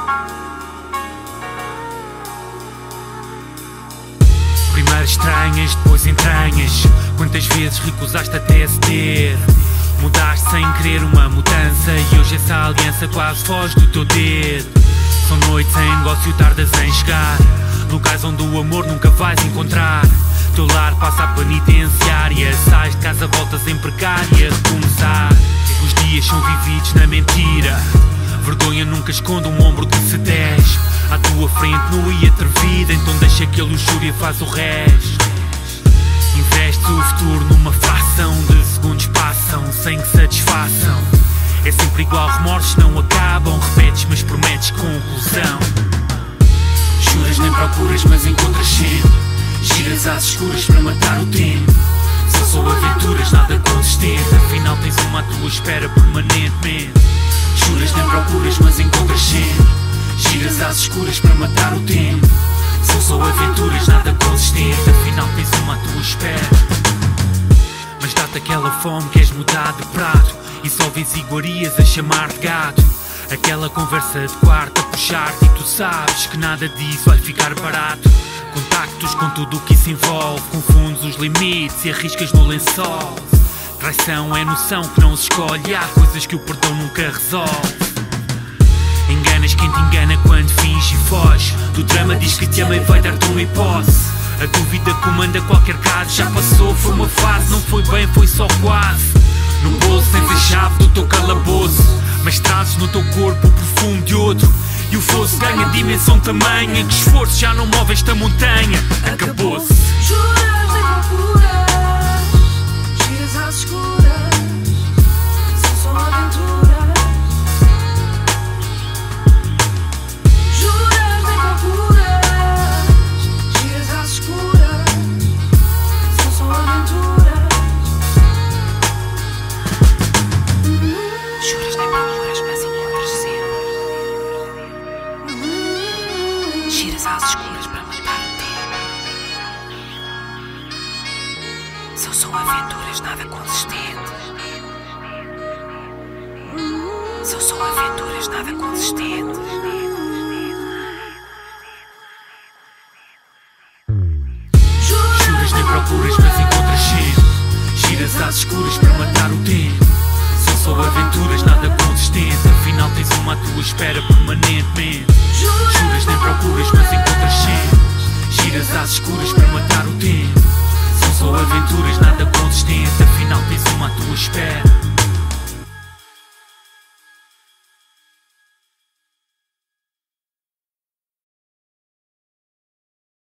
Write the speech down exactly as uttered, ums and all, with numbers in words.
Primeiro estranhas, depois entranhas. Quantas vezes recusaste até ceder? Mudaste sem querer uma mudança e hoje essa aliança quase foge do teu dedo. São noites em negócio, tardas em chegar, locais onde o amor nunca vais encontrar. Teu lar passa a penitenciária, sais de casa, voltas em precária, recomeçar. Os dias são vividos na mentira, vergonha nunca esconde um ombro que se desce. À tua frente nua e atrevida, então deixa que a luxúria faz o resto. Investes o futuro numa fração de segundos passam sem que satisfaçam. É sempre igual, remorsos não acabam, repetes mas prometes conclusão. Juras nem procuras mas encontras sempre, giras às escuras para matar o tempo. São só aventuras, nada consistente, afinal tens uma à tua espera permanentemente. Juras nem procuras mas encontras sempre, giras às escuras para matar o tempo. São só aventuras, nada consistente, afinal tens uma à tua espera. Mas dá-te aquela fome, queres mudar de prato e só vês iguarias a chamar de gato. Aquela conversa de quarto a puxar-te e tu sabes que nada disso vai ficar barato. Contactos com tudo o que isso envolve, confundes os limites e arriscas no lençol. Traição é noção que não se escolhe, há coisas que o perdão nunca resolve. Enganas quem te engana quando finge e foge, do drama diz que te ama e vai dar-te uma hipótese. A dúvida comanda qualquer caso, já passou, foi uma fase, não foi bem, foi só quase. No bolso tens a chave do teu calabouço, mas trazes no teu corpo o perfume de outro. E o fosso ganha dimensão tamanha, que esforço já não move esta montanha. Acabou-se. Juras nem procuras, giras às escuras, são só aventuras. Juras nem procuras, giras às escuras, são só aventuras. Juras nem procuras, mas encontras sempre. Giras às escuras para matar o tempo. São só aventuras, nada consistentes. São só aventuras, nada consistentes. Juras nem procuras, mas encontras sempre, giras às escuras para matar o tempo. São só aventuras, nada consistentes, afinal tens uma à tua espera permanentemente. Juras nem procuras, mas